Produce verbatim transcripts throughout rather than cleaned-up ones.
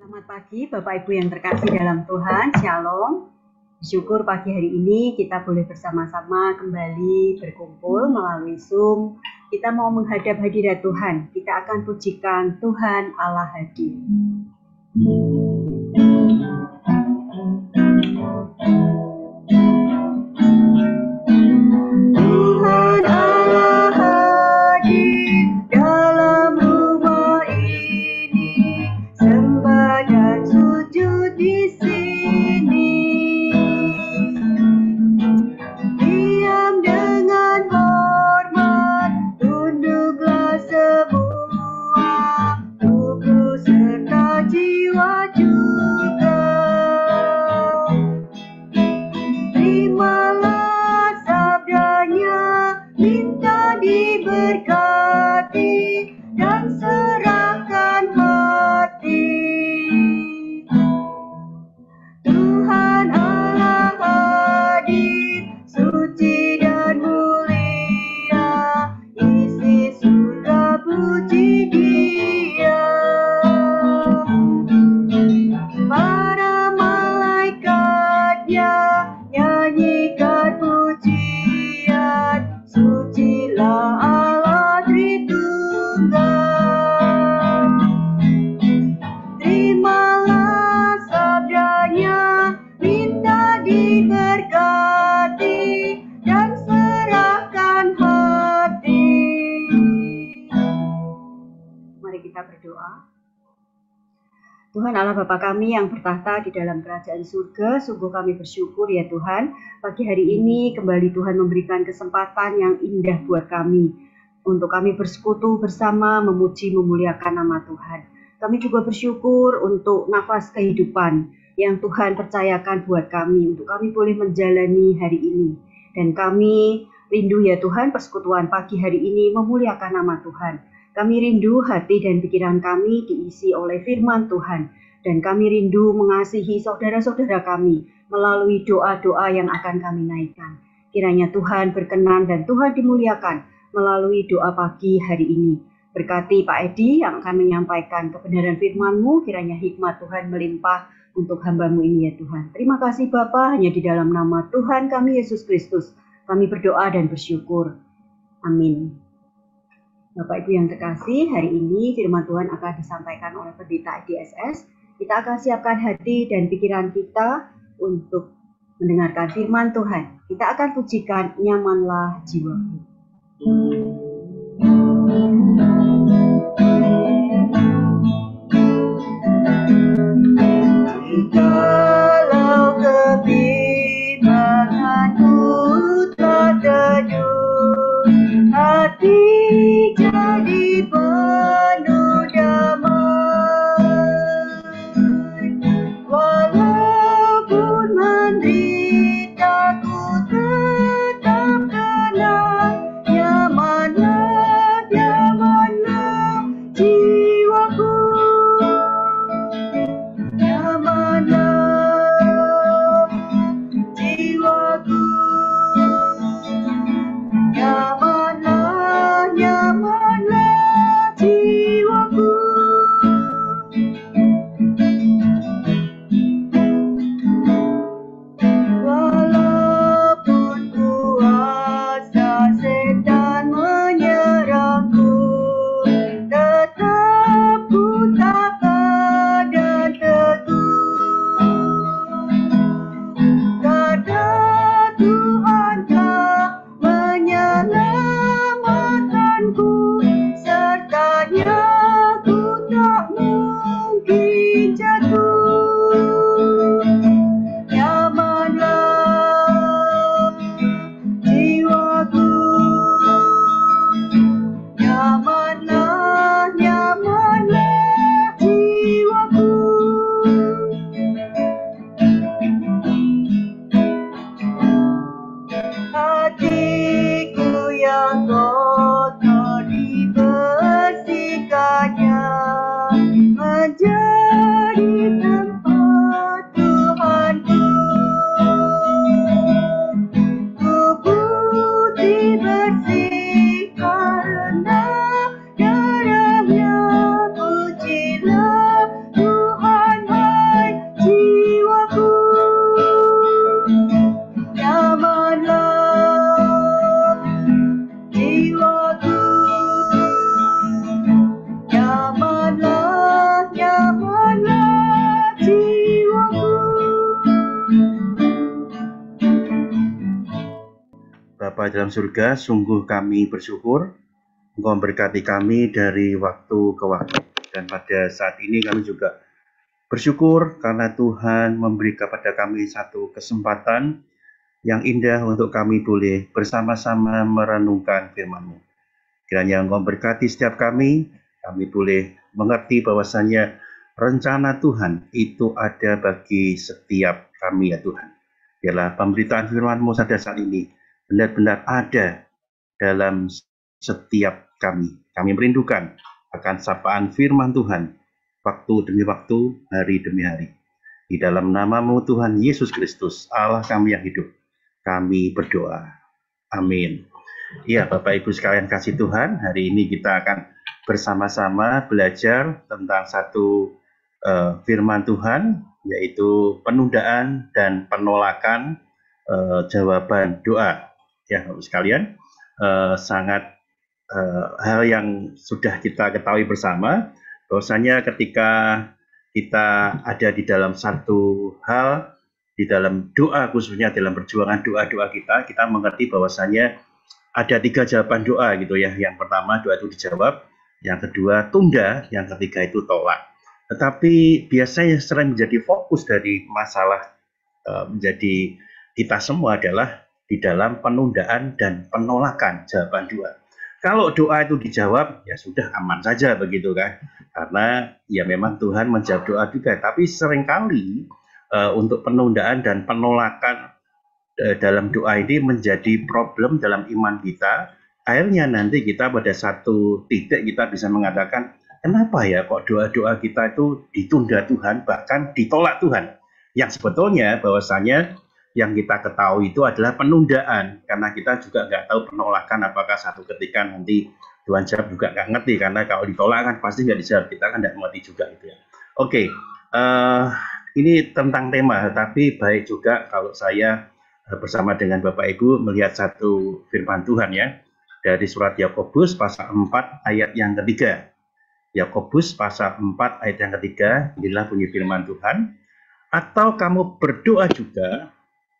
Selamat pagi Bapak Ibu yang terkasih dalam Tuhan, Shalom. Bersyukur pagi hari ini kita boleh bersama-sama kembali berkumpul melalui Zoom. Kita mau menghadap hadirat Tuhan, kita akan pujikan Tuhan Allah hadir. Tuhan Allah hadir dalam rumah ini, sembah dan sujud di sini. Diam dengan hormat, tunduklah semua, tubuh serta jiwa juga. Terimalah sabdanya, minta diberkati dan serahkan hati. Tuhan Allah hadir, suci dan mulia, isi surga puji Dia. Para malaikatnya nyanyikan pujian, sucilah Allah Tritunggal. Terimalah sabdanya, minta diberkati dan serahkan hati. Mari kita berdoa. Tuhan Allah Bapa kami yang bertahta di dalam kerajaan surga, sungguh kami bersyukur ya Tuhan, pagi hari ini kembali Tuhan memberikan kesempatan yang indah buat kami, untuk kami bersekutu bersama memuji memuliakan nama Tuhan. Kami juga bersyukur untuk nafas kehidupan yang Tuhan percayakan buat kami, untuk kami boleh menjalani hari ini. Dan kami rindu ya Tuhan, persekutuan pagi hari ini memuliakan nama Tuhan. Kami rindu hati dan pikiran kami diisi oleh firman Tuhan. Dan kami rindu mengasihi saudara-saudara kami melalui doa-doa yang akan kami naikkan. Kiranya Tuhan berkenan dan Tuhan dimuliakan melalui doa pagi hari ini. Berkati Pak Edi yang akan menyampaikan kebenaran firman-Mu, kiranya hikmat Tuhan melimpah untuk hamba-Mu ini ya Tuhan. Terima kasih Bapa, hanya di dalam nama Tuhan kami Yesus Kristus kami berdoa dan bersyukur. Amin. Bapak Ibu yang terkasih, hari ini firman Tuhan akan disampaikan oleh Pendeta D S S. Kita akan siapkan hati dan pikiran kita untuk mendengarkan firman Tuhan. Kita akan pujikan Nyamanlah Jiwaku. Jikalau kebimbanganku telah teduh, hati jadi penuh damai. Walaupun menderita, ku tetap tenang, nyamanlah Bapa dalam surga, sungguh kami bersyukur Engkau memberkati kami dari waktu ke waktu. Dan pada saat ini kami juga bersyukur karena Tuhan memberi kepada kami satu kesempatan yang indah untuk kami boleh bersama-sama merenungkan firman-Mu. Kiranya Engkau memberkati setiap kami, kami boleh mengerti bahwasannya rencana Tuhan itu ada bagi setiap kami ya Tuhan. Biarlah pemberitaan firman-Mu pada saat ini benar-benar ada dalam setiap kami. Kami merindukan akan sapaan firman Tuhan waktu demi waktu, hari demi hari. Di dalam nama-Mu Tuhan Yesus Kristus, Allah kami yang hidup, kami berdoa. Amin. Ya, Bapak Ibu sekalian kasih Tuhan, hari ini kita akan bersama-sama belajar tentang satu uh, firman Tuhan, yaitu penundaan dan penolakan uh, jawaban doa. Ya, Bapak sekalian, uh, sangat uh, hal yang sudah kita ketahui bersama, bahwasanya ketika kita ada di dalam satu hal, di dalam doa, khususnya dalam perjuangan doa-doa kita, kita mengerti bahwasanya ada tiga jawaban doa gitu ya. Yang pertama doa itu dijawab, yang kedua tunda, yang ketiga itu tolak. Tetapi biasanya sering menjadi fokus dari masalah uh, menjadi kita semua adalah di dalam penundaan dan penolakan jawaban doa. Kalau doa itu dijawab, ya sudah aman saja begitu kan. Karena ya memang Tuhan menjawab doa juga. Tapi seringkali uh, untuk penundaan dan penolakan uh, dalam doa ini menjadi problem dalam iman kita. Akhirnya nanti kita pada satu titik kita bisa mengatakan, kenapa ya kok doa-doa kita itu ditunda Tuhan, bahkan ditolak Tuhan. Yang sebetulnya bahwasanya yang kita ketahui itu adalah penundaan, karena kita juga nggak tahu penolakan apakah satu ketika nanti Tuhan jawab juga nggak ngerti, karena kalau ditolak kan pasti nggak dijawab, kita kan nggak mengerti juga itu ya. Oke, uh, ini tentang tema, tapi baik juga kalau saya uh, bersama dengan Bapak Ibu melihat satu firman Tuhan ya, dari surat Yakobus pasal empat ayat yang ketiga. Yakobus pasal empat ayat yang ketiga, inilah bunyi firman Tuhan. Atau kamu berdoa juga,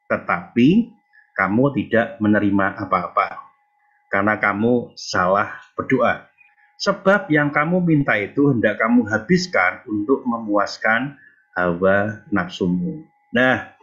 tetapi kamu tidak menerima apa-apa, karena kamu salah berdoa. Sebab yang kamu minta itu hendak kamu habiskan untuk memuaskan hawa nafsumu. Nah,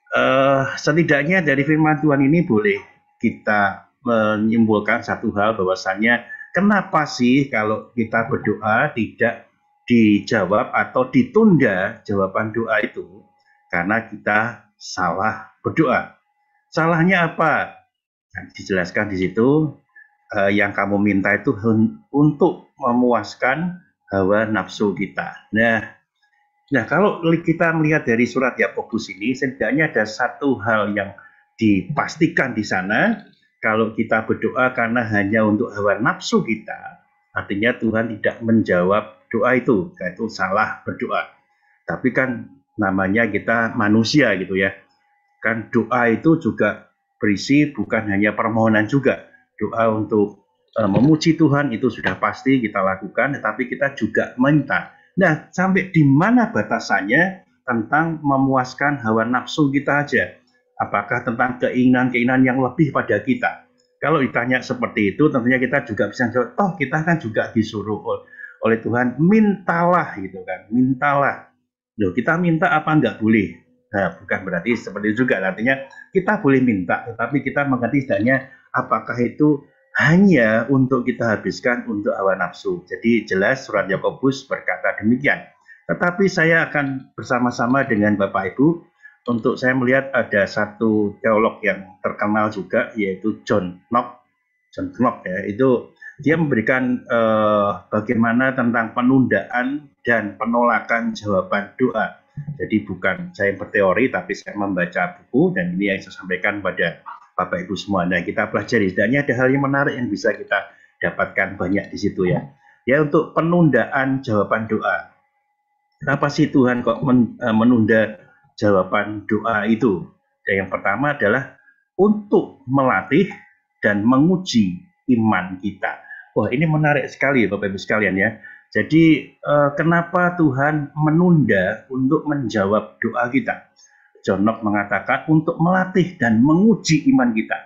eh, setidaknya dari firman Tuhan ini boleh kita menyimpulkan satu hal, bahwasanya kenapa sih kalau kita berdoa tidak dijawab atau ditunda jawaban doa itu? Karena kita salah berdoa. Salahnya apa? Nah, dijelaskan di situ, eh, yang kamu minta itu untuk memuaskan hawa nafsu kita. Nah, nah kalau kita melihat dari surat Yakobus ini, setidaknya ada satu hal yang dipastikan di sana. Kalau kita berdoa karena hanya untuk hawa nafsu kita, artinya Tuhan tidak menjawab doa itu, itu salah berdoa. Tapi kan namanya kita manusia gitu ya. Kan doa itu juga berisi bukan hanya permohonan juga. Doa untuk e, memuji Tuhan itu sudah pasti kita lakukan, tetapi kita juga minta. Nah, sampai di mana batasannya tentang memuaskan hawa nafsu kita aja? Apakah tentang keinginan-keinginan yang lebih pada kita? Kalau ditanya seperti itu, tentunya kita juga bisa jawab, toh kita kan juga disuruh oleh Tuhan, mintalah gitu kan, mintalah. Loh, kita minta apa enggak boleh? Nah, bukan berarti seperti itu juga. Artinya kita boleh minta, tetapi kita mengerti setidaknya apakah itu hanya untuk kita habiskan untuk hawa nafsu. Jadi jelas surat Yakobus berkata demikian. Tetapi saya akan bersama-sama dengan Bapak Ibu untuk saya melihat ada satu teolog yang terkenal juga, yaitu John Knox. John Knox ya, itu dia memberikan eh, bagaimana tentang penundaan dan penolakan jawaban doa. Jadi bukan saya berteori, tapi saya membaca buku, dan ini yang saya sampaikan pada Bapak Ibu semua. Nah, kita pelajari, setidaknya ada hal yang menarik yang bisa kita dapatkan banyak di situ ya. Ya, untuk penundaan jawaban doa. Kenapa sih Tuhan kok menunda jawaban doa itu? Dan yang pertama adalah untuk melatih dan menguji iman kita. Wah, ini menarik sekali Bapak Ibu sekalian ya. Jadi eh, kenapa Tuhan menunda untuk menjawab doa kita? John Knox mengatakan untuk melatih dan menguji iman kita.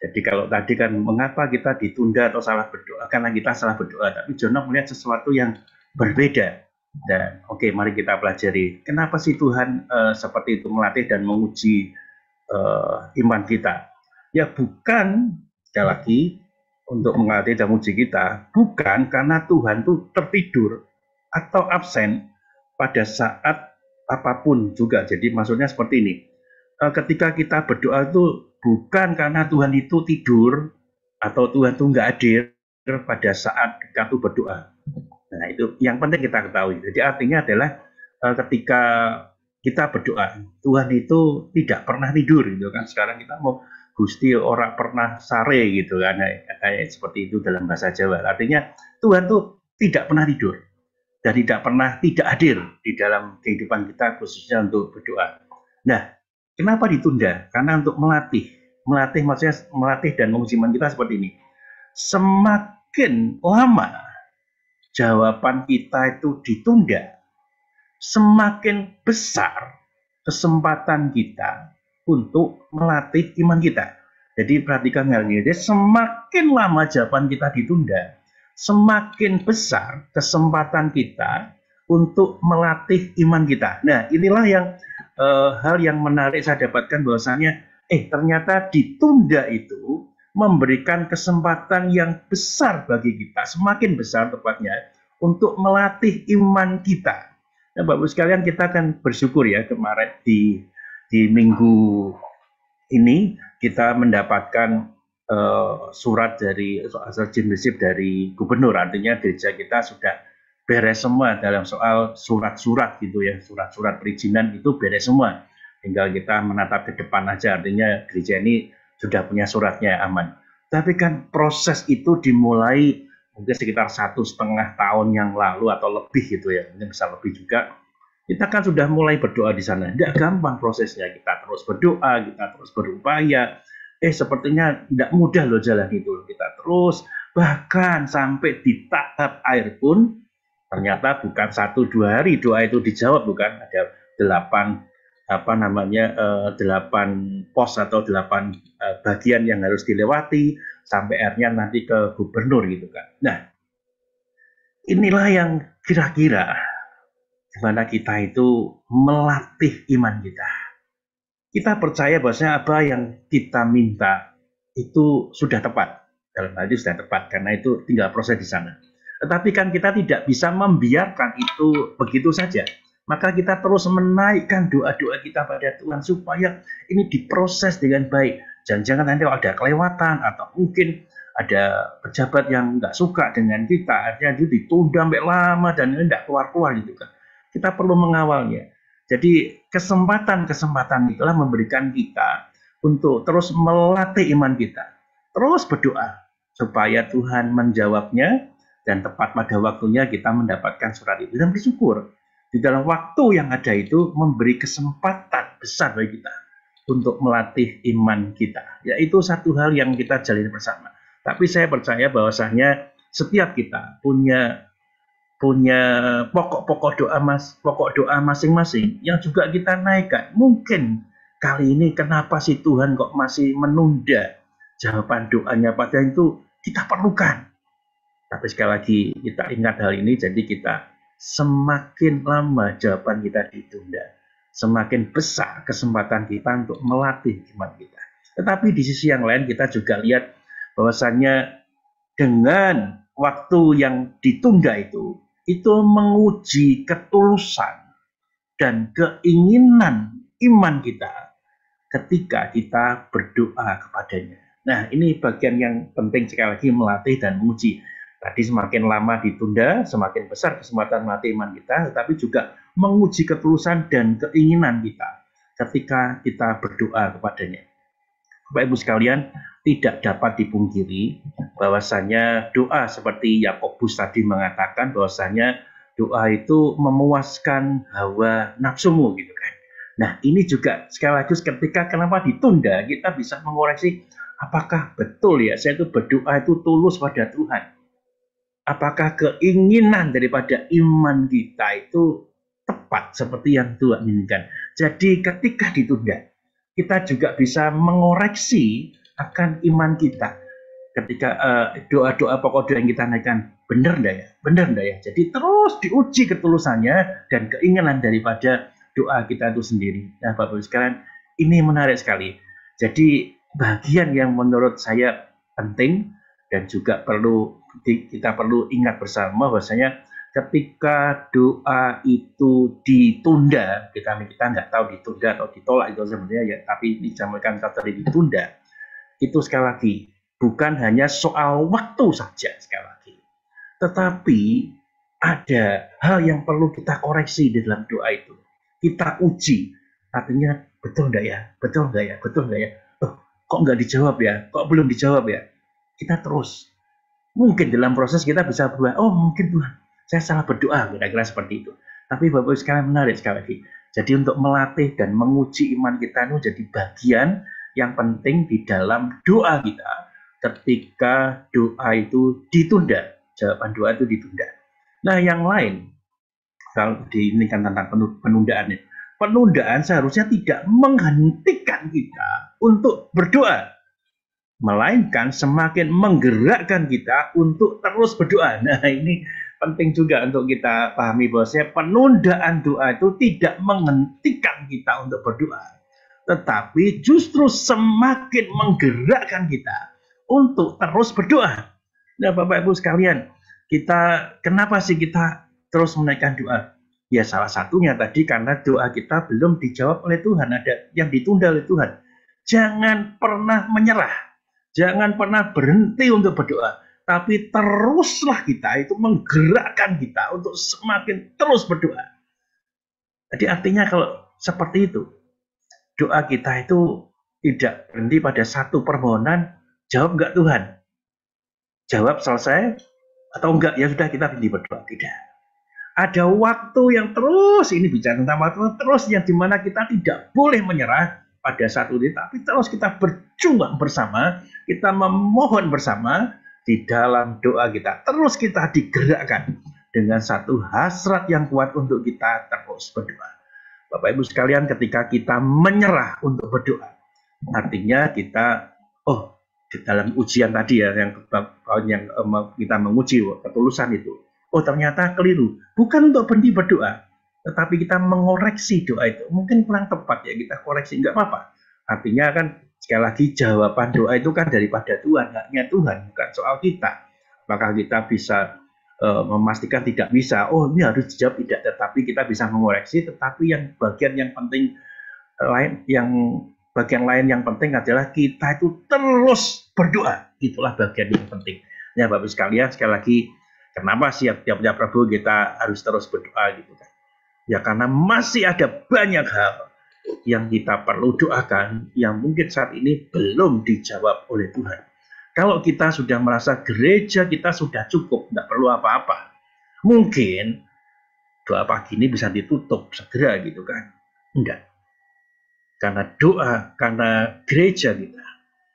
Jadi kalau tadi kan mengapa kita ditunda atau salah berdoa, karena kita salah berdoa, tapi Jono melihat sesuatu yang berbeda. Dan oke, okay, mari kita pelajari kenapa sih Tuhan uh, seperti itu melatih dan menguji uh, iman kita. Ya bukan, sekali lagi, untuk melatih dan menguji kita, bukan karena Tuhan tuh tertidur atau absen pada saat apapun juga. Jadi maksudnya seperti ini, uh, ketika kita berdoa itu bukan karena Tuhan itu tidur atau Tuhan itu nggak hadir pada saat kita tuh berdoa. Nah itu yang penting kita ketahui. Jadi artinya adalah uh, ketika kita berdoa, Tuhan itu tidak pernah tidur gitu kan. Sekarang kita mau Gusti orang pernah sare gitu kan, kayak seperti itu dalam bahasa Jawa. Artinya Tuhan tuh tidak pernah tidur dan tidak pernah tidak hadir di dalam kehidupan kita khususnya untuk berdoa. Nah, kenapa ditunda? Karena untuk melatih, melatih maksudnya melatih dan menguji iman kita seperti ini. Semakin lama jawaban kita itu ditunda, semakin besar kesempatan kita untuk melatih iman kita. Jadi perhatikan hal ini, jadi semakin lama jawaban kita ditunda, semakin besar kesempatan kita untuk melatih iman kita. Nah, inilah yang uh, hal yang menarik saya dapatkan bahwasanya, eh ternyata ditunda itu memberikan kesempatan yang besar bagi kita, semakin besar tepatnya, untuk melatih iman kita. Nah, Bapak-Ibu sekalian, kita akan bersyukur ya kemarin di di minggu ini kita mendapatkan uh, surat dari Receipt dari gubernur, artinya gereja kita sudah beres semua dalam soal surat-surat gitu ya, surat-surat perizinan itu beres semua. Tinggal kita menatap ke depan aja, artinya gereja ini sudah punya suratnya aman. Tapi kan proses itu dimulai mungkin sekitar satu setengah tahun yang lalu atau lebih gitu ya, mungkin bisa lebih juga. Kita kan sudah mulai berdoa di sana. Tidak gampang prosesnya, kita terus berdoa, kita terus berupaya. Eh sepertinya tidak mudah loh jalan itu. Kita terus, bahkan sampai di tahap air pun, ternyata bukan satu dua hari doa itu dijawab, bukan ada delapan apa namanya eh, delapan pos atau delapan eh, bagian yang harus dilewati sampai akhirnya nanti ke gubernur gitu kan. Nah, inilah yang kira-kira gimana kita itu melatih iman kita. Kita percaya bahwasanya apa yang kita minta itu sudah tepat. Dalam hal ini sudah tepat karena itu tinggal proses di sana. Tetapi kan kita tidak bisa membiarkan itu begitu saja. Maka kita terus menaikkan doa-doa kita pada Tuhan supaya ini diproses dengan baik. Jangan-jangan nanti kalau ada kelewatan atau mungkin ada pejabat yang nggak suka dengan kita, artinya itu ditunda sampai lama dan ini nggak keluar-keluar gitu kan. Kita perlu mengawalnya. Jadi kesempatan-kesempatan itulah memberikan kita untuk terus melatih iman kita. Terus berdoa supaya Tuhan menjawabnya dan tepat pada waktunya kita mendapatkan surat itu. Dan bersyukur di dalam waktu yang ada itu memberi kesempatan besar bagi kita untuk melatih iman kita. Yaitu satu hal yang kita jalani bersama. Tapi saya percaya bahwasanya setiap kita punya punya pokok-pokok doa mas, pokok doa masing-masing yang juga kita naikkan. Mungkin kali ini kenapa sih Tuhan kok masih menunda jawaban doanya, padahal itu kita perlukan. Tapi sekali lagi kita ingat hal ini, jadi kita semakin lama jawaban kita ditunda, semakin besar kesempatan kita untuk melatih iman kita. Tetapi di sisi yang lain kita juga lihat bahwasannya dengan waktu yang ditunda itu, itu menguji ketulusan dan keinginan iman kita ketika kita berdoa kepadanya. Nah, ini bagian yang penting sekali lagi melatih dan menguji. Tadi semakin lama ditunda, semakin besar kesempatan melatih iman kita, tetapi juga menguji ketulusan dan keinginan kita ketika kita berdoa kepadanya. Bapak Ibu sekalian, tidak dapat dipungkiri bahwasanya doa seperti Yakobus tadi mengatakan bahwasanya doa itu memuaskan hawa nafsumu gitu kan. Nah, ini juga sekali lagi ketika kenapa ditunda, kita bisa mengoreksi apakah betul ya saya itu berdoa itu tulus pada Tuhan. Apakah keinginan daripada iman kita itu tepat seperti yang Tuhan inginkan. Jadi ketika ditunda, kita juga bisa mengoreksi akan iman kita. Ketika uh, doa-doa pokok doa yang kita naikkan, benar enggak ya? Benar enggak ya? Jadi terus diuji ketulusannya dan keinginan daripada doa kita itu sendiri. Nah, Bapak Ibu sekalian, ini menarik sekali. Jadi bagian yang menurut saya penting dan juga perlu kita perlu ingat bersama bahwasanya ketika doa itu ditunda, kita kita nggak tahu ditunda atau ditolak itu sebenarnya ya, tapi disampaikan kata ditunda, itu sekali lagi bukan hanya soal waktu saja sekali lagi, tetapi ada hal yang perlu kita koreksi di dalam doa itu. Kita uji, artinya betul enggak ya, betul enggak ya, betul enggak ya, oh, kok enggak dijawab ya, kok belum dijawab ya. Kita terus, mungkin dalam proses kita bisa berubah, oh mungkin Tuhan, saya salah berdoa, kira-kira seperti itu. Tapi Bapak Ibu sekalian menarik sekali lagi. Jadi untuk melatih dan menguji iman kita itu jadi bagian yang penting di dalam doa kita. Ketika doa itu ditunda, jawaban doa itu ditunda. Nah yang lain, kalau di ini kan tentang penundaan, penundaan seharusnya tidak menghentikan kita untuk berdoa, melainkan semakin menggerakkan kita untuk terus berdoa. Nah ini penting juga untuk kita pahami bahwasanya penundaan doa itu tidak menghentikan kita untuk berdoa, tetapi justru semakin menggerakkan kita untuk terus berdoa. Nah Bapak Ibu sekalian, kita kenapa sih kita terus menaikkan doa? Ya salah satunya tadi karena doa kita belum dijawab oleh Tuhan, ada yang ditunda oleh Tuhan. Jangan pernah menyerah, jangan pernah berhenti untuk berdoa, tapi teruslah kita itu menggerakkan kita untuk semakin terus berdoa. Jadi artinya kalau seperti itu, doa kita itu tidak berhenti pada satu permohonan, jawab enggak Tuhan? Jawab selesai atau enggak? Ya sudah kita berhenti berdoa. Tidak. Ada waktu yang terus, ini bicara tentang waktu terus yang dimana kita tidak boleh menyerah pada satu ini, tapi terus kita berjuang bersama, kita memohon bersama di dalam doa kita. Terus kita digerakkan dengan satu hasrat yang kuat untuk kita terus berdoa. Bapak Ibu sekalian, ketika kita menyerah untuk berdoa, artinya kita, oh, di dalam ujian tadi ya, yang, yang kita menguji ketulusan itu, oh ternyata keliru. Bukan untuk berhenti berdoa, tetapi kita mengoreksi doa itu. Mungkin kurang tepat ya, kita koreksi, enggak apa-apa. Artinya kan, sekali lagi jawaban doa itu kan daripada Tuhan, haknya Tuhan, bukan soal kita. Maka kita bisa uh, memastikan tidak bisa, oh ini harus dijawab tidak, tetapi kita bisa mengoreksi. Tetapi yang bagian yang penting lain, yang bagian lain yang penting adalah kita itu terus berdoa. Itulah bagian yang penting. Ya Bapak sekalian, sekali lagi, kenapa sih tiap-tiap Rabu kita harus terus berdoa gitu kan? Ya karena masih ada banyak hal yang kita perlu doakan yang mungkin saat ini belum dijawab oleh Tuhan. Kalau kita sudah merasa gereja kita sudah cukup, tidak perlu apa-apa, mungkin doa pagi ini bisa ditutup segera gitu kan? Enggak. Karena doa, karena gereja kita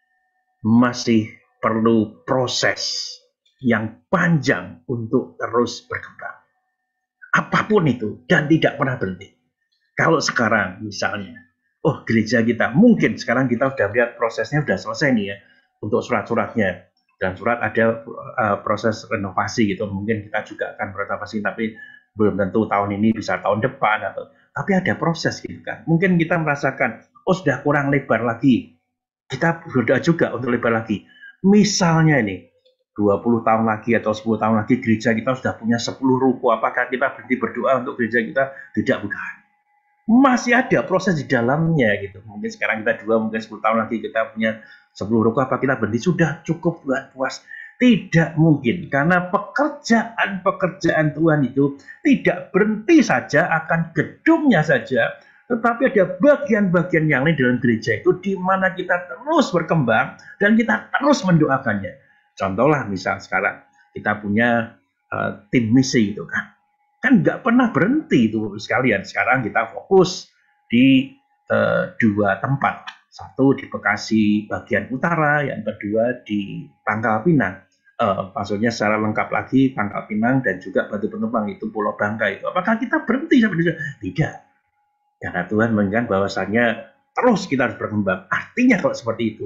masih perlu proses yang panjang untuk terus berkembang. Apapun itu, dan tidak pernah berhenti. Kalau sekarang misalnya, oh gereja kita, mungkin sekarang kita sudah lihat prosesnya sudah selesai nih ya, untuk surat-suratnya. Dan surat ada uh, proses renovasi gitu, mungkin kita juga akan renovasi, tapi belum tentu tahun ini, bisa tahun depan, atau tapi ada proses gitu kan. Mungkin kita merasakan, oh sudah kurang lebar lagi, kita berdoa juga untuk lebar lagi. Misalnya ini, dua puluh tahun lagi atau sepuluh tahun lagi gereja kita sudah punya sepuluh ruko, apakah kita berhenti berdoa untuk gereja kita? Tidak, bukan. Masih ada proses di dalamnya gitu. Mungkin sekarang kita dua, mungkin sepuluh tahun lagi kita punya sepuluh ruko, apa kita berhenti? Sudah cukup, Tuhan, puas. Tidak mungkin, karena pekerjaan-pekerjaan Tuhan itu tidak berhenti saja akan gedungnya saja, tetapi ada bagian-bagian yang lain dalam gereja itu di mana kita terus berkembang dan kita terus mendoakannya. Contohlah misal sekarang kita punya uh, tim misi gitu kan. Kan nggak pernah berhenti itu sekalian. Sekarang kita fokus di uh, dua tempat. Satu di Bekasi bagian utara, yang kedua di Pangkal Pinang. Uh, maksudnya secara lengkap lagi Pangkal Pinang dan juga Batu Penumpang itu Pulau Bangka itu. Apakah kita berhenti sampai di sana? Tidak. Karena Tuhan mengingatkan bahwasannya terus kita harus berkembang. Artinya kalau seperti itu,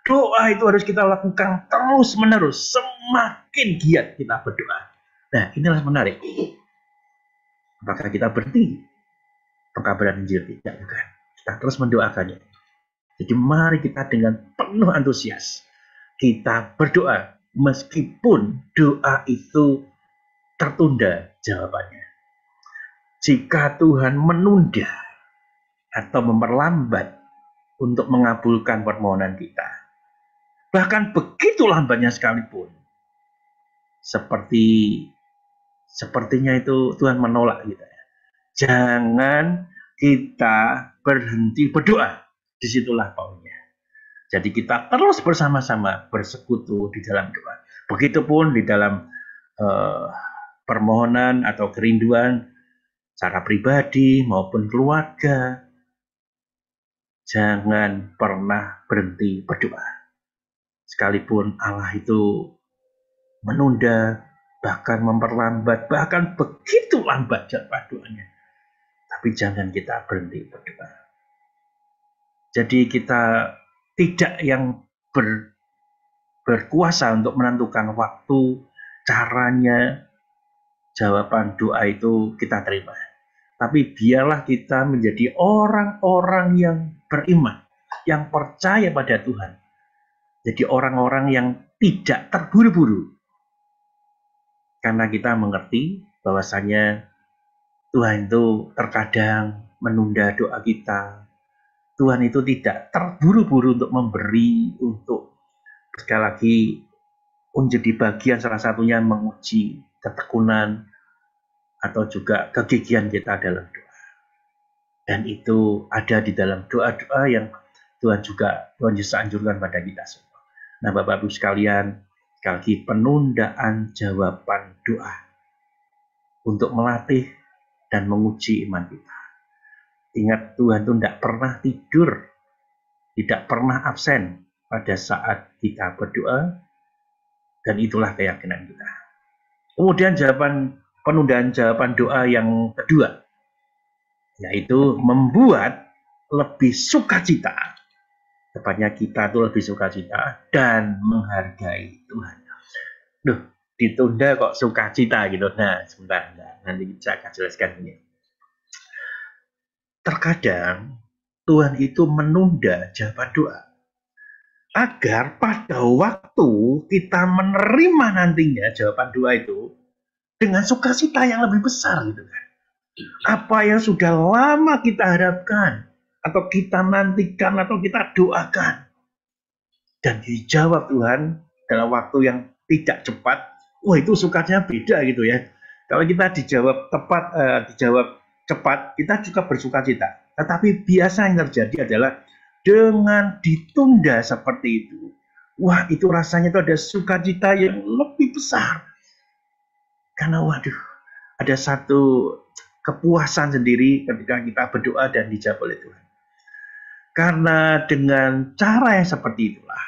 doa itu harus kita lakukan terus-menerus, semakin giat kita berdoa. Nah, inilah menarik. Apakah kita berhenti pengkabaran Injil? Tidak, bukan. Kita terus mendoakannya. Jadi mari kita dengan penuh antusias kita berdoa meskipun doa itu tertunda jawabannya. Jika Tuhan menunda atau memperlambat untuk mengabulkan permohonan kita, bahkan begitu lambatnya sekalipun, seperti sepertinya itu Tuhan menolak kita. Jangan kita berhenti berdoa. Disitulah poinnya. Jadi kita terus bersama-sama bersekutu di dalam doa. Begitupun di dalam uh, permohonan atau kerinduan secara pribadi maupun keluarga. Jangan pernah berhenti berdoa. Sekalipun Allah itu menunda, bahkan memperlambat, bahkan begitu lambat jawab doanya. Tapi jangan kita berhenti berdoa. Jadi kita tidak yang ber, berkuasa untuk menentukan waktu, caranya, jawaban doa itu kita terima. Tapi biarlah kita menjadi orang-orang yang beriman, yang percaya pada Tuhan. Jadi orang-orang yang tidak terburu-buru. Karena kita mengerti bahwasanya Tuhan itu terkadang menunda doa kita. Tuhan itu tidak terburu-buru untuk memberi, untuk sekali lagi menjadi bagian salah satunya menguji ketekunan atau juga kegigihan kita dalam doa. Dan itu ada di dalam doa-doa yang Tuhan juga Tuhan Yesus anjurkan pada kita semua. Nah, Bapak Ibu sekalian, sekali lagi penundaan jawaban doa untuk melatih dan menguji iman kita. Ingat, Tuhan itu tidak pernah tidur, tidak pernah absen pada saat kita berdoa, dan itulah keyakinan kita. Kemudian jawaban penundaan jawaban doa yang kedua, yaitu membuat lebih sukacita. Tepatnya kita itu lebih sukacita dan menghargai Tuhan. Duh, ditunda kok sukacita gitu. Nah, sebentar, nanti saya akan jelaskan ini. Terkadang Tuhan itu menunda jawaban doa agar pada waktu kita menerima nantinya jawaban doa itu dengan sukacita yang lebih besar gitu kan. Apa yang sudah lama kita harapkan atau kita nantikan atau kita doakan dan dijawab Tuhan dalam waktu yang tidak cepat, wah itu sukacitanya beda gitu ya. Kalau kita dijawab tepat, eh, dijawab cepat, kita juga bersukacita. Tetapi biasa yang terjadi adalah dengan ditunda seperti itu, wah itu rasanya itu ada sukacita yang lebih besar. Karena waduh, ada satu kepuasan sendiri ketika kita berdoa dan dijawab oleh Tuhan. Karena dengan cara yang seperti itulah,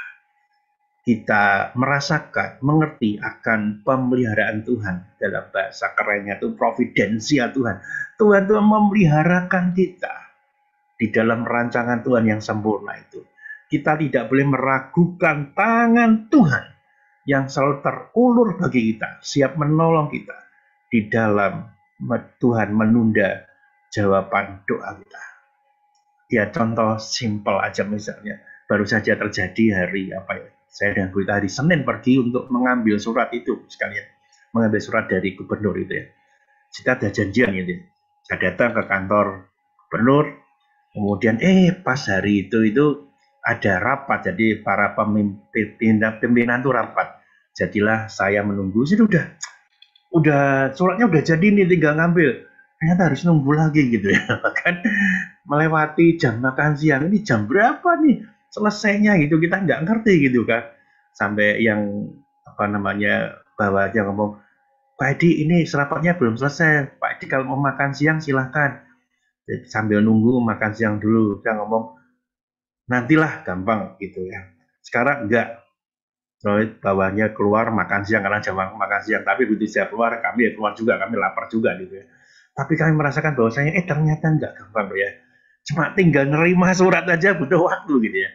kita merasakan, mengerti akan pemeliharaan Tuhan. Dalam bahasa kerennya itu providensia Tuhan. Tuhan Tuhan memeliharakan kita di dalam rancangan Tuhan yang sempurna itu. Kita tidak boleh meragukan tangan Tuhan yang selalu terulur bagi kita, siap menolong kita di dalam Tuhan menunda jawaban doa kita. Ya contoh simpel aja misalnya, baru saja terjadi hari apa ya? Saya dan Bu Rita hari Senin pergi untuk mengambil surat itu sekalian, mengambil surat dari gubernur itu ya. Kita ada janjian gitu. Saya datang ke kantor gubernur, kemudian eh pas hari itu itu ada rapat, jadi para pemimpin pimpinan itu rapat. Jadilah saya menunggu, sih udah udah suratnya udah jadi nih, tinggal ngambil. Ternyata harus nunggu lagi gitu ya. Kan melewati jam makan siang, ini jam berapa nih selesainya gitu, kita nggak ngerti gitu kan. Sampai yang apa namanya bawa aja ngomong, Pak Edi ini serapatnya belum selesai, Pak Edi kalau mau makan siang silahkan. Jadi, sambil nunggu makan siang dulu, kita ngomong nantilah gampang gitu ya. Sekarang enggak, soalnya bawahnya keluar makan siang karena jam makan siang, tapi begitu saya keluar kami ya keluar juga, kami lapar juga gitu ya. Tapi kami merasakan bahwasanya eh ternyata enggak gampang ya. Cuma tinggal nerima surat aja butuh waktu gitu ya.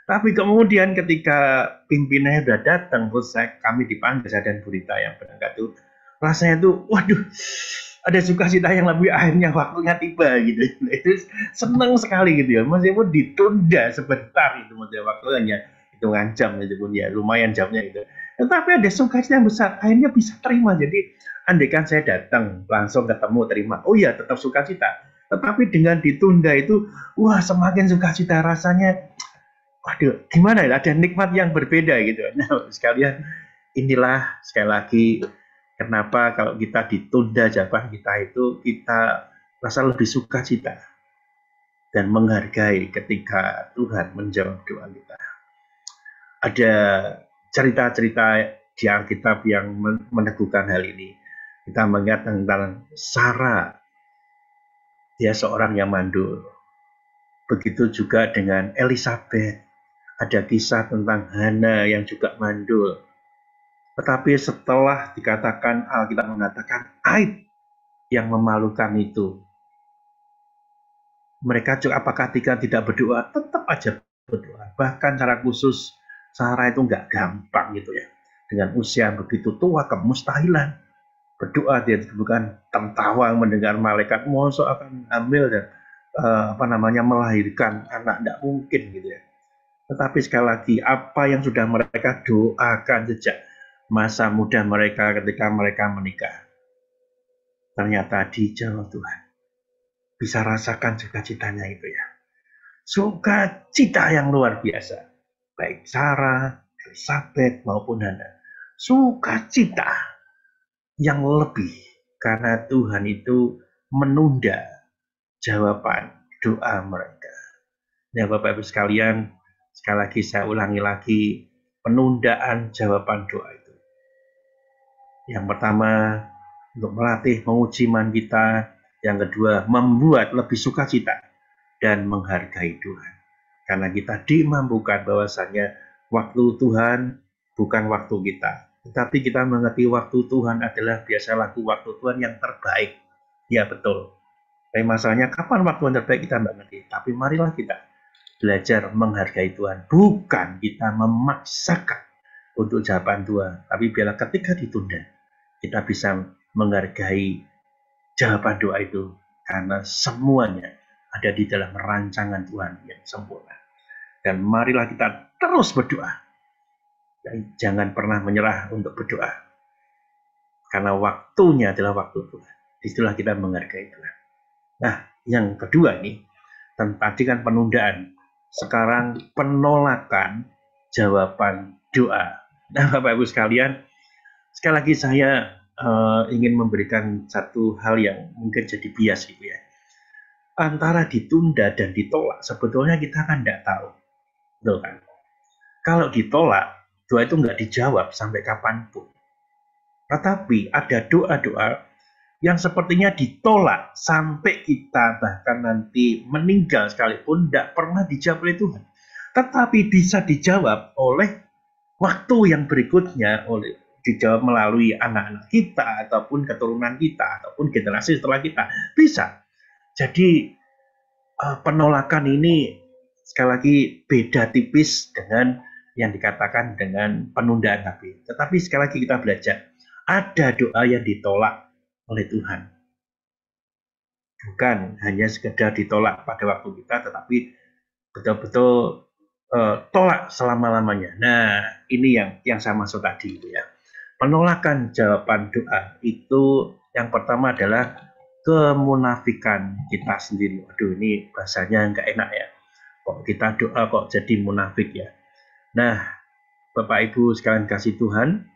Tapi kemudian ketika pimpinannya sudah datang, terus saya, kami dipanggil saya dan Burita yang berangkat itu, rasanya tuh, waduh, ada sukacita yang lebih, akhirnya waktunya tiba gitu. Itu senang sekali gitu ya, meskipun ditunda sebentar itu, maksudnya waktu hanya hitungan jam itu pun ya lumayan jamnya gitu. Tetapi ada sukacita yang besar, akhirnya bisa terima. Jadi andaikan saya datang langsung ketemu terima, oh ya tetap sukacita. Tetapi dengan ditunda itu, wah semakin sukacita rasanya. Waduh, gimana ya? Ada nikmat yang berbeda gitu. Nah, sekalian inilah sekali lagi kenapa kalau kita ditunda jabatan kita itu kita rasa lebih sukacita dan menghargai ketika Tuhan menjawab doa kita. Ada cerita-cerita di Alkitab yang meneguhkan hal ini. Kita mengingat tentang Sarah, dia seorang yang mandul. Begitu juga dengan Elizabeth. Ada kisah tentang Hana yang juga mandul. Tetapi setelah dikatakan, Alkitab mengatakan aib yang memalukan itu, mereka juga apakah ketika tidak berdoa, tetap aja berdoa. Bahkan secara khusus Sarah itu nggak gampang gitu ya. Dengan usia begitu tua, kemustahilan. Berdoa dia bukan tertawa mendengar malaikat mosok akan hamil dan uh, apa namanya melahirkan anak, tidak mungkin gitu ya. Tetapi sekali lagi, apa yang sudah mereka doakan sejak masa muda mereka ketika mereka menikah, ternyata dijawab Tuhan. Bisa rasakan sukacitanya itu ya. Sukacita yang luar biasa. Baik Sarah, Elizabeth maupun Hana. Sukacita yang lebih karena Tuhan itu menunda jawaban doa mereka. Ya Bapak Ibu sekalian, sekali lagi saya ulangi lagi, penundaan jawaban doa itu. Yang pertama, untuk melatih menguji iman kita. Yang kedua, membuat lebih sukacita dan menghargai Tuhan. Karena kita dimampukan bahwasannya waktu Tuhan bukan waktu kita. Tetapi kita mengerti waktu Tuhan adalah biasalah waktu Tuhan yang terbaik. Ya betul. Tapi masalahnya kapan waktu yang terbaik kita tidak mengerti. Tapi marilah kita belajar menghargai Tuhan, bukan kita memaksakan untuk jawaban Tuhan, tapi biarlah ketika ditunda kita bisa menghargai jawaban doa itu karena semuanya ada di dalam rancangan Tuhan yang sempurna. Dan marilah kita terus berdoa dan jangan pernah menyerah untuk berdoa karena waktunya adalah waktu Tuhan. Disitulah kita menghargai Tuhan. Nah, yang kedua nih, tadi kan penundaan. Sekarang penolakan jawaban doa. Nah, Bapak Ibu sekalian, sekali lagi saya uh, ingin memberikan satu hal yang mungkin jadi bias gitu ya. Antara ditunda dan ditolak, sebetulnya kita kan tidak tahu. Betul kan? Kalau ditolak, doa itu nggak dijawab sampai kapanpun. Tetapi ada doa-doa yang sepertinya ditolak sampai kita bahkan nanti meninggal sekalipun tidak pernah dijawab oleh Tuhan. Tetapi bisa dijawab oleh waktu yang berikutnya, oleh dijawab melalui anak-anak kita ataupun keturunan kita ataupun generasi setelah kita. Bisa. Jadi penolakan ini sekali lagi beda tipis dengan yang dikatakan dengan penundaan tapi. Tetapi sekali lagi kita belajar, ada doa yang ditolak oleh Tuhan. Bukan hanya sekedar ditolak pada waktu kita, tetapi betul-betul uh, tolak selama-lamanya. Nah, ini yang yang saya maksud tadi itu ya. Penolakan jawaban doa itu yang pertama adalah kemunafikan kita sendiri. Aduh, ini bahasanya nggak enak ya. Kok kita doa kok jadi munafik ya. Nah, Bapak Ibu sekalian kasih Tuhan,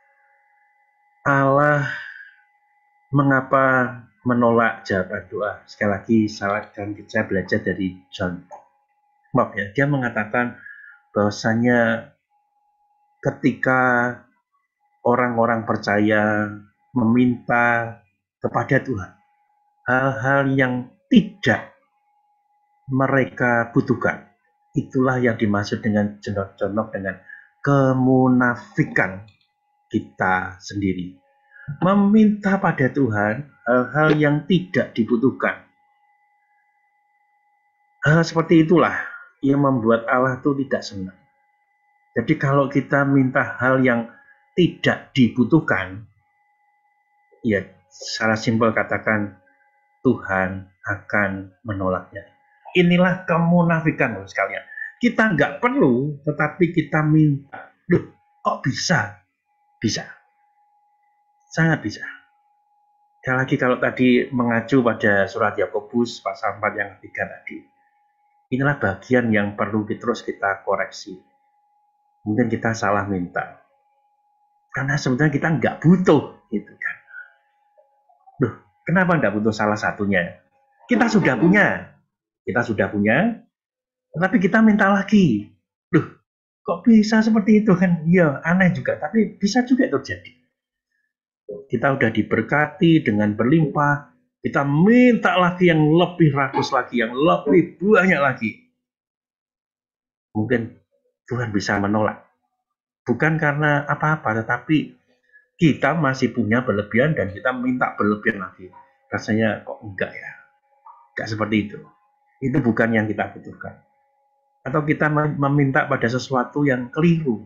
Allah mengapa menolak jawaban doa? Sekali lagi salah dan kita belajar dari John. Maaf ya, dia mengatakan bahwasanya ketika orang-orang percaya meminta kepada Tuhan hal-hal yang tidak mereka butuhkan, itulah yang dimaksud dengan contoh-contoh dengan kemunafikan kita sendiri. Meminta pada Tuhan hal-hal yang tidak dibutuhkan. Hal seperti itulah yang membuat Allah itu tidak senang. Jadi kalau kita minta hal yang tidak dibutuhkan, ya secara simpel katakan Tuhan akan menolaknya. Inilah kemunafikan sekalian. Kita nggak perlu, tetapi kita minta. Loh, kok bisa? Bisa. Sangat bisa. Sekali lagi kalau tadi mengacu pada surat Yakobus pasal empat yang ketiga tadi. Inilah bagian yang perlu terus kita koreksi. Mungkin kita salah minta. Karena sebenarnya kita nggak butuh. Gitu kan. Loh, kenapa nggak butuh salah satunya? Kita sudah punya. Kita sudah punya. Tapi kita minta lagi. Loh, kok bisa seperti itu kan? Iya, aneh juga. Tapi bisa juga terjadi. Kita udah diberkati dengan berlimpah. Kita minta lagi yang lebih ratus lagi. Yang lebih banyak lagi. Mungkin Tuhan bisa menolak. Bukan karena apa-apa. Tetapi kita masih punya berlebihan. Dan kita minta berlebihan lagi. Rasanya kok enggak ya. Enggak seperti itu. Itu bukan yang kita butuhkan. Atau kita meminta pada sesuatu yang keliru.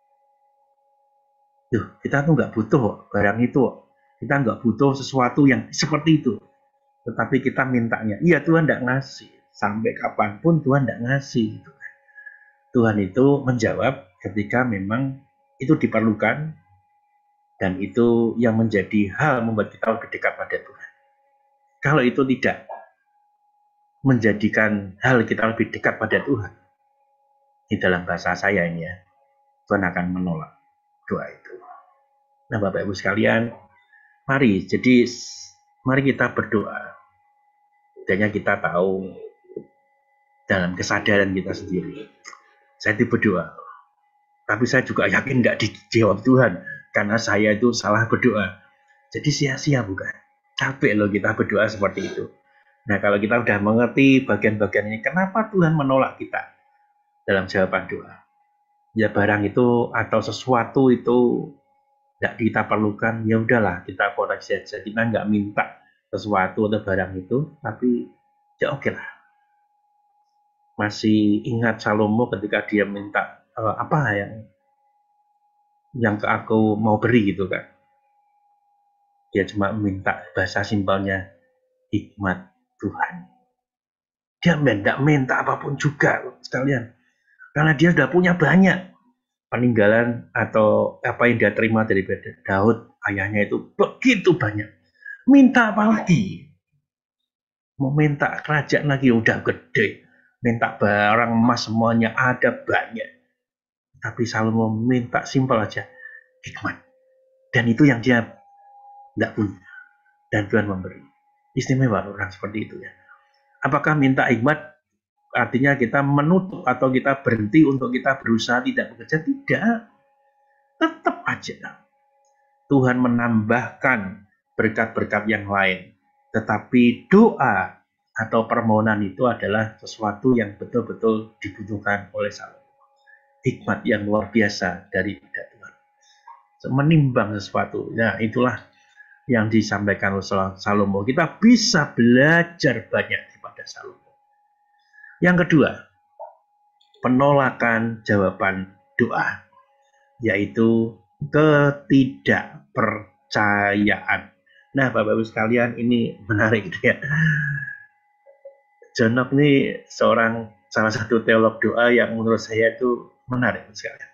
Duh, kita tuh nggak butuh barang itu. Kita nggak butuh sesuatu yang seperti itu. Tetapi kita mintanya. Iya, Tuhan nggak ngasih. Sampai kapanpun Tuhan nggak ngasih. Tuhan itu menjawab ketika memang itu diperlukan. Dan itu yang menjadi hal membuat kita lebih dekat pada Tuhan. Kalau itu tidak menjadikan hal kita lebih dekat pada Tuhan, di dalam bahasa saya ini ya, Tuhan akan menolak doa itu. Nah Bapak Ibu sekalian, mari, jadi mari kita berdoa. Adanya kita tahu dalam kesadaran kita sendiri. Saya itu berdoa, tapi saya juga yakin nggak dijawab Tuhan, karena saya itu salah berdoa. Jadi sia-sia bukan? Capek loh kita berdoa seperti itu. Nah kalau kita udah mengerti bagian-bagian ini, kenapa Tuhan menolak kita dalam jawaban doa? Ya barang itu atau sesuatu itu nggak kita perlukan, ya udahlah kita koreksi aja. Kita nggak minta sesuatu atau barang itu, tapi ya oke lah. Masih ingat Salomo ketika dia minta uh, apa yang yang ke aku mau beri gitu kan? Dia cuma minta, bahasa simpelnya, hikmat Tuhan. Dia tidak minta apapun juga sekalian. Karena dia sudah punya banyak peninggalan atau apa yang dia terima dari Daud, ayahnya itu begitu banyak. Minta apa lagi? Mau minta kerajaan lagi udah gede. Minta barang emas semuanya ada banyak. Tapi Salomo minta simpel aja, hikmat. Dan itu yang dia tidak punya. Dan Tuhan memberi. Istimewa orang seperti itu ya. Apakah minta hikmat artinya kita menutup atau kita berhenti untuk kita berusaha tidak bekerja? Tidak. Tetap aja. Tuhan menambahkan berkat-berkat yang lain. Tetapi doa atau permohonan itu adalah sesuatu yang betul-betul dibutuhkan oleh Salomo. Hikmat yang luar biasa dari Tuhan. Menimbang sesuatu. Nah itulah yang disampaikan oleh Salomo. Kita bisa belajar banyak daripada Salomo. Yang kedua, penolakan jawaban doa, yaitu ketidakpercayaan. Nah, Bapak-Ibu sekalian, ini menarik gitu ya. John Knox ini seorang salah satu teolog doa yang menurut saya itu menarik sekali.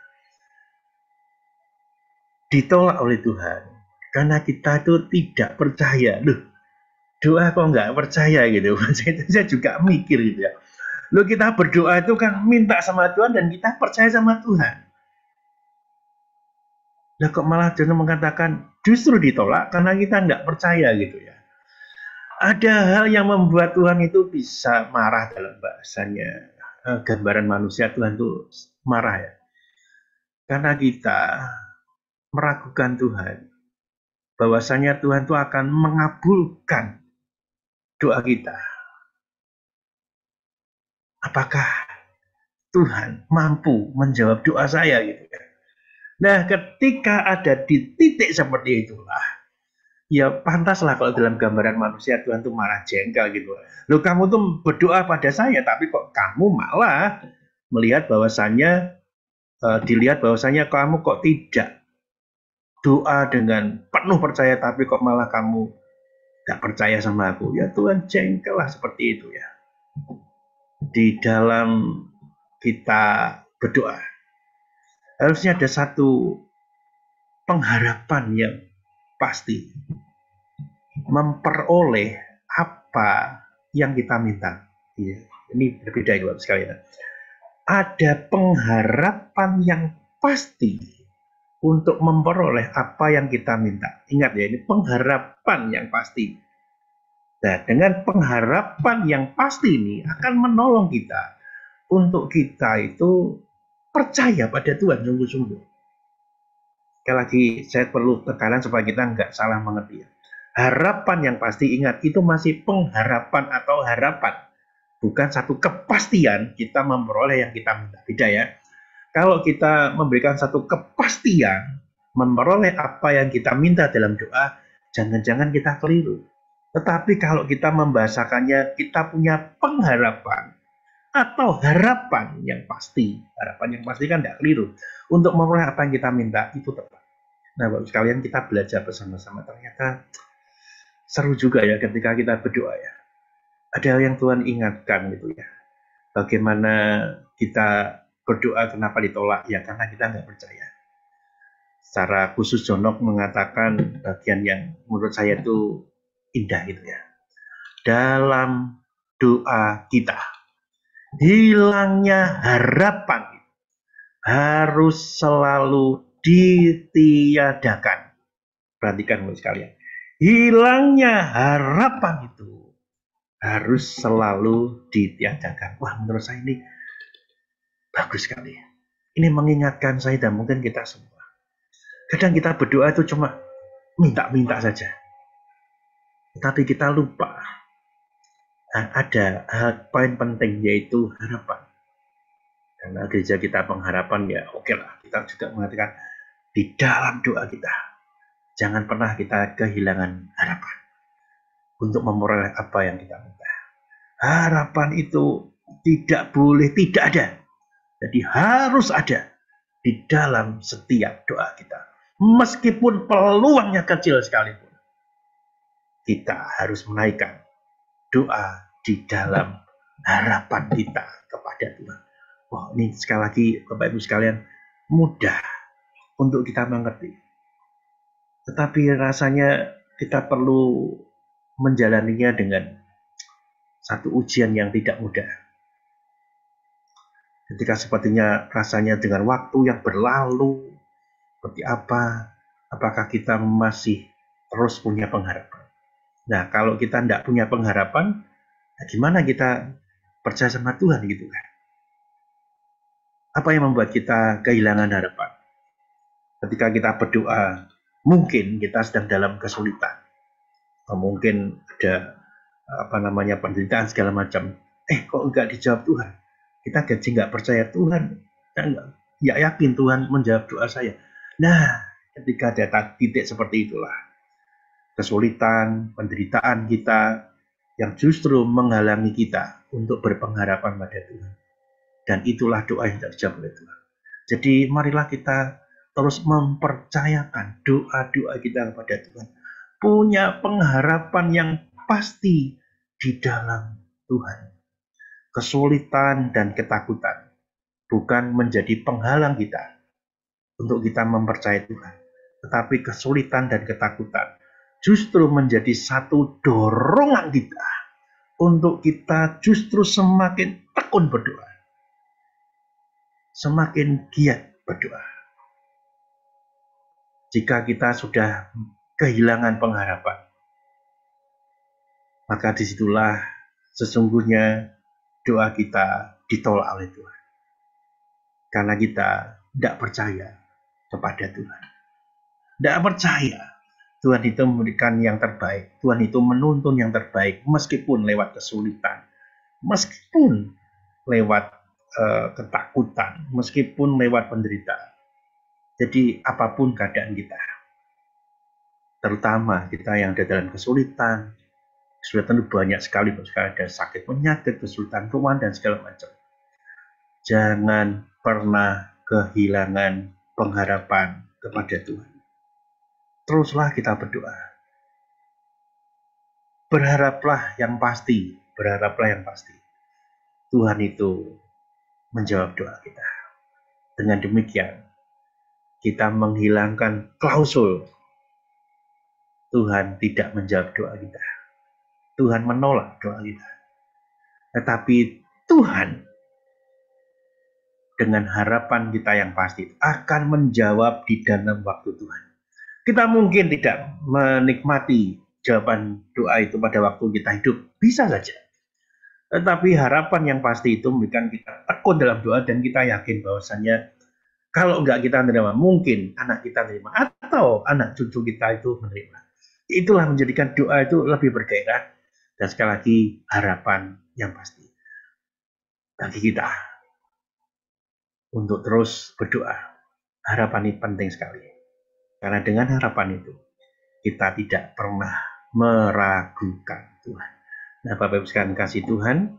Ditolak oleh Tuhan karena kita itu tidak percaya. Loh, doa kok nggak percaya gitu. Saya juga mikir gitu ya. Loh, kita berdoa itu kan minta sama Tuhan dan kita percaya sama Tuhan. Lah kok malah John mengatakan justru ditolak karena kita nggak percaya gitu ya. Ada hal yang membuat Tuhan itu bisa marah dalam bahasanya. Gambaran manusia Tuhan itu marah ya. Karena kita meragukan Tuhan. Bahwasanya Tuhan itu akan mengabulkan doa kita. Apakah Tuhan mampu menjawab doa saya gitu ya. Nah, ketika ada di titik seperti itulah, Ya pantaslah kalau dalam gambaran manusia Tuhan tuh marah jengkel gitu. Loh kamu tuh berdoa pada saya, tapi kok kamu malah melihat bahwasannya, uh, dilihat bahwasannya kamu kok tidak doa dengan penuh percaya, tapi kok malah kamu gak percaya sama aku. Ya Tuhan jengkel lah seperti itu ya. Di dalam kita berdoa, harusnya ada satu pengharapan yang pasti. Memperoleh apa yang kita minta. Ya, ini berbeda ya Bapak sekalian. Ada pengharapan yang pasti untuk memperoleh apa yang kita minta. Ingat ya, ini pengharapan yang pasti. Nah, dengan pengharapan yang pasti ini akan menolong kita untuk kita itu percaya pada Tuhan sungguh-sungguh. Sekali lagi, saya perlu tekanan supaya kita nggak salah mengerti ya. Harapan yang pasti, ingat, itu masih pengharapan atau harapan. Bukan satu kepastian kita memperoleh yang kita minta. Beda ya. Kalau kita memberikan satu kepastian, memperoleh apa yang kita minta dalam doa, jangan-jangan kita keliru. Tetapi kalau kita membahasakannya, kita punya pengharapan atau harapan yang pasti. Harapan yang pasti kan tidak keliru. Untuk memperoleh apa yang kita minta, itu tepat. Nah, Bapak sekalian, kita belajar bersama-sama. Ternyata seru juga ya ketika kita berdoa ya. Ada hal yang Tuhan ingatkan gitu ya. Bagaimana kita berdoa kenapa ditolak? Ya karena kita nggak percaya. Secara khusus Jonok mengatakan bagian yang menurut saya itu indah gitu ya. Dalam doa kita, hilangnya harapan harus selalu ditiadakan. Perhatikan Bapak sekalian. Hilangnya harapan itu harus selalu ditiadakan. Wah, menurut saya ini bagus sekali. Ini mengingatkan saya dan mungkin kita semua. Kadang kita berdoa itu cuma minta-minta saja. Tapi kita lupa. Nah, ada hal poin penting yaitu harapan. Karena gereja kita pengharapan ya oke lah. Kita juga mengatakan di dalam doa kita. Jangan pernah kita kehilangan harapan. Untuk memperoleh apa yang kita minta. Harapan itu tidak boleh tidak ada. Jadi harus ada di dalam setiap doa kita. Meskipun peluangnya kecil sekalipun. Kita harus menaikkan doa di dalam harapan kita kepada Tuhan. Wah, ini sekali lagi Bapak Ibu sekalian mudah untuk kita mengerti. Tetapi rasanya kita perlu menjalaninya dengan satu ujian yang tidak mudah. Ketika sepertinya rasanya dengan waktu yang berlalu, seperti apa, apakah kita masih terus punya pengharapan? Nah, kalau kita tidak punya pengharapan, nah gimana kita percaya sama Tuhan gitu kan? Apa yang membuat kita kehilangan harapan? Ketika kita berdoa, mungkin kita sedang dalam kesulitan. Mungkin ada apa namanya penderitaan segala macam. Eh kok enggak dijawab Tuhan? Kita gaji nggak percaya Tuhan, kita nggak ya yakin Tuhan menjawab doa saya. Nah, ketika ada titik seperti itulah, kesulitan, penderitaan kita yang justru menghalangi kita untuk berpengharapan pada Tuhan. Dan itulah doa yang tidak dijawab oleh Tuhan. Jadi marilah kita terus mempercayakan doa-doa kita kepada Tuhan. Punya pengharapan yang pasti di dalam Tuhan. Kesulitan dan ketakutan bukan menjadi penghalang kita untuk kita mempercayai Tuhan. Tetapi kesulitan dan ketakutan justru menjadi satu dorongan kita untuk kita justru semakin tekun berdoa. Semakin giat berdoa. Jika kita sudah kehilangan pengharapan, maka disitulah sesungguhnya doa kita ditolak oleh Tuhan. Karena kita tidak percaya kepada Tuhan. Tidak percaya Tuhan itu memberikan yang terbaik. Tuhan itu menuntun yang terbaik meskipun lewat kesulitan. Meskipun lewat uh, ketakutan. Meskipun lewat penderitaan. Jadi apapun keadaan kita. terutama kita yang ada dalam kesulitan. Kesulitan itu banyak sekali, ada sakit penyakit, kesulitan keuangan, dan segala macam. Jangan pernah kehilangan pengharapan kepada Tuhan. Teruslah kita berdoa. Berharaplah yang pasti, berharaplah yang pasti. Tuhan itu menjawab doa kita. Dengan demikian, kita menghilangkan klausul Tuhan tidak menjawab doa kita. Tuhan menolak doa kita. Tetapi Tuhan dengan harapan kita yang pasti akan menjawab di dalam waktu Tuhan. Kita mungkin tidak menikmati jawaban doa itu pada waktu kita hidup. Bisa saja. Tetapi harapan yang pasti itu memberikan kita tekun dalam doa dan kita yakin bahwasannya kalau enggak kita menerima, mungkin anak kita menerima atau anak cucu kita itu menerima. Itulah menjadikan doa itu lebih bergairah. Dan sekali lagi harapan yang pasti bagi kita untuk terus berdoa. Harapan ini penting sekali. Karena dengan harapan itu kita tidak pernah meragukan Tuhan. Nah, Bapak Ibu sekalian kasih Tuhan,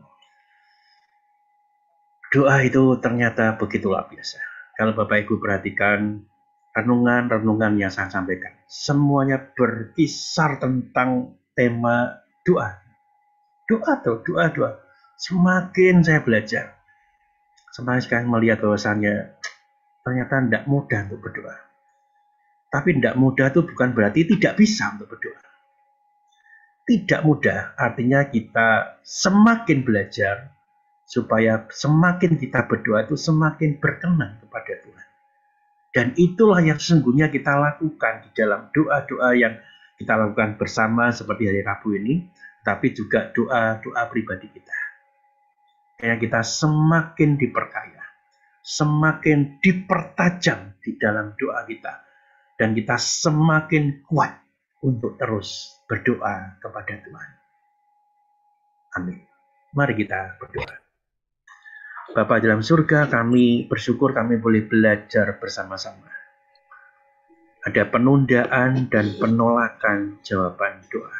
doa itu ternyata begitu luar biasa. Kalau Bapak Ibu perhatikan renungan-renungan yang saya sampaikan, semuanya berkisar tentang tema doa. Doa tuh, doa, doa. Semakin saya belajar, semakin sekarang melihat bahwasannya ternyata tidak mudah untuk berdoa. Tapi tidak mudah itu bukan berarti tidak bisa untuk berdoa. Tidak mudah artinya kita semakin belajar supaya semakin kita berdoa itu semakin berkenan kepada Tuhan. Dan itulah yang sesungguhnya kita lakukan di dalam doa-doa yang kita lakukan bersama seperti hari Rabu ini, tapi juga doa-doa pribadi kita. Kayak kita semakin diperkaya, semakin dipertajam di dalam doa kita, dan kita semakin kuat untuk terus berdoa kepada Tuhan. Amin. Mari kita berdoa. Bapa dalam surga, kami bersyukur kami boleh belajar bersama-sama. Ada penundaan dan penolakan jawaban doa.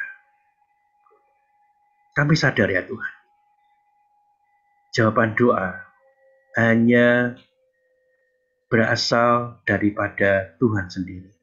Kami sadar ya Tuhan, jawaban doa hanya berasal daripada Tuhan sendiri.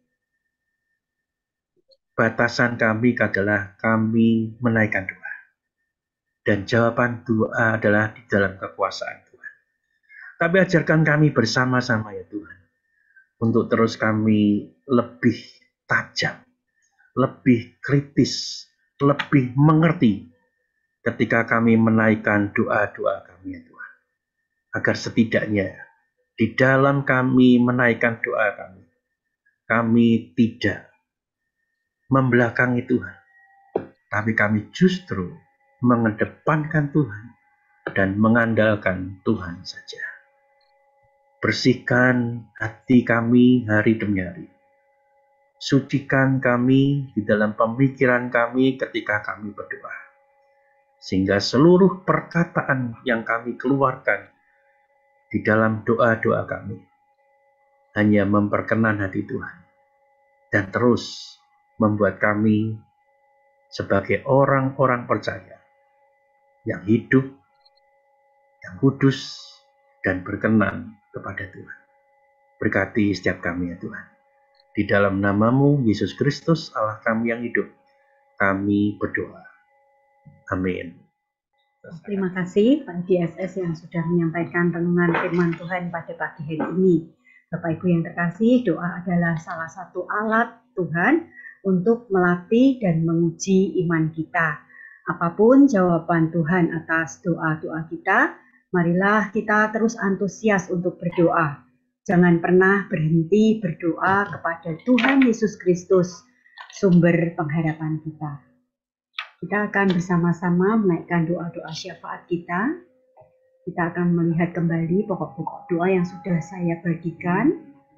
Batasan kami adalah kami menaikkan doa. Dan jawaban doa adalah di dalam kekuasaan Tuhan. Tapi ajarkan kami bersama-sama ya Tuhan, untuk terus kami lebih tajam, lebih kritis, lebih mengerti ketika kami menaikkan doa-doa kami ya Tuhan. Agar setidaknya di dalam kami menaikkan doa kami, kami tidak membelakangi Tuhan, tapi kami justru mengedepankan Tuhan dan mengandalkan Tuhan saja. Bersihkan hati kami hari demi hari. Sucikan kami di dalam pemikiran kami ketika kami berdoa. Sehingga seluruh perkataan yang kami keluarkan di dalam doa-doa kami hanya memperkenan hati Tuhan. Dan terus membuat kami sebagai orang-orang percaya yang hidup, yang kudus, dan berkenan kepada Tuhan. Berkati setiap kami ya Tuhan. Di dalam namamu, Yesus Kristus, Allah kami yang hidup, kami berdoa. Amin. Terima kasih Pak D S S yang sudah menyampaikan renungan firman Tuhan pada pagi hari ini. Bapak Ibu yang terkasih, doa adalah salah satu alat Tuhan untuk melatih dan menguji iman kita. Apapun jawaban Tuhan atas doa-doa kita, marilah kita terus antusias untuk berdoa. Jangan pernah berhenti berdoa kepada Tuhan Yesus Kristus, sumber pengharapan kita. Kita akan bersama-sama menaikkan doa-doa syafaat kita. Kita akan melihat kembali pokok-pokok doa yang sudah saya bagikan.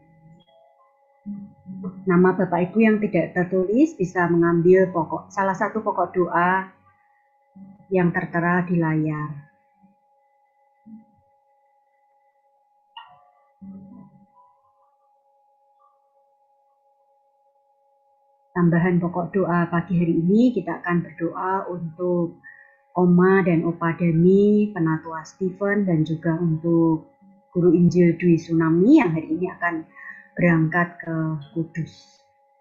Nama Bapak Ibu yang tidak tertulis bisa mengambil pokok salah satu pokok doa yang tertera di layar. tambahan pokok doa pagi hari ini, kita akan berdoa untuk Oma dan Opa Dani, Penatua Stephen, dan juga untuk Guru Injil Dwi Tsunami yang hari ini akan berangkat ke Kudus.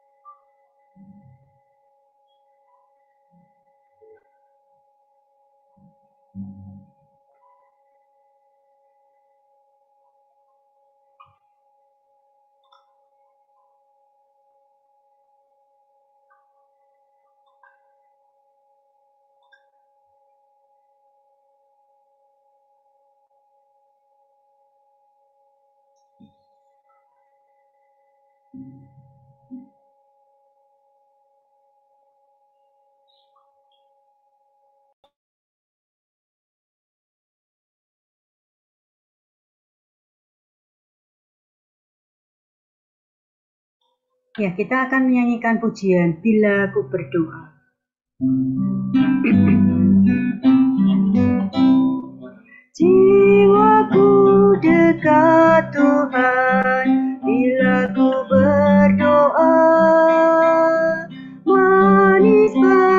Ya, kita akan menyanyikan pujian Bila Ku Berdoa. Jiwaku dekat Tuhan, bila ku berdoa, manis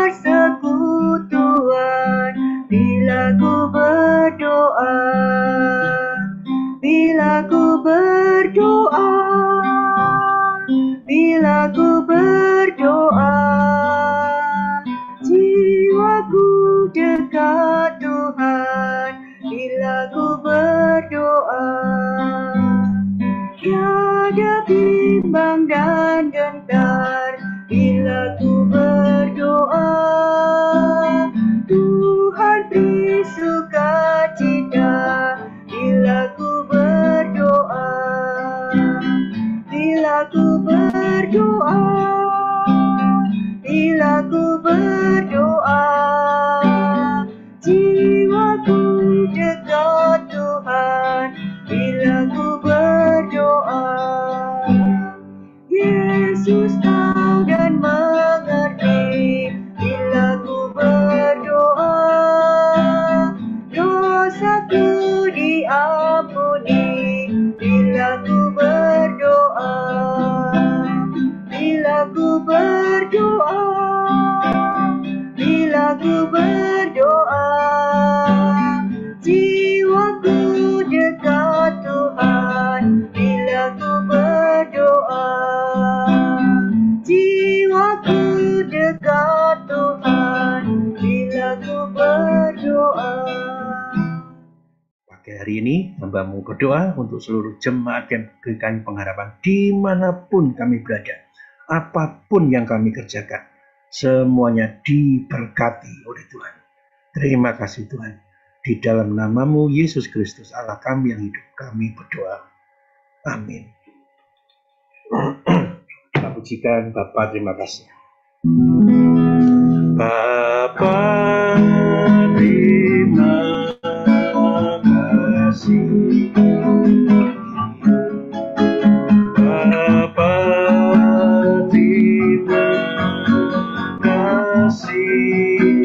persekutuan, bila ku berdoa, bila ku berdoa, bila ku berdoa, jiwaku dekat Tuhan, bila ku berdoa. Tiada bimbang dan gentar bila ku berdoa. Tuhan beri sukacita bila ku berdoa. Bila ku berdoa, bila ku berdoa, jiwaku dekat Tuhan, bila ku berdoa. Yesus tahu dan mengerti bila ku berdoa. Dosaku diampuni bila ku berdoa. Bila ku berdoa, bila ku berdoa, jiwaku dekat Tuhan, bila ku berdoa. Jiwaku dekat Tuhan, bila ku berdoa. Pagi hari ini hamba-Mu berdoa untuk seluruh jemaat yang berikan pengharapan dimanapun kami berada. Apapun yang kami kerjakan, semuanya diberkati oleh Tuhan. Terima kasih Tuhan. Di dalam nama-Mu Yesus Kristus Allah kami yang hidup, kami berdoa. Amin. Kita pujikan Bapa, terima kasih. Bapa, terima kasih. Bapa, terima kasih.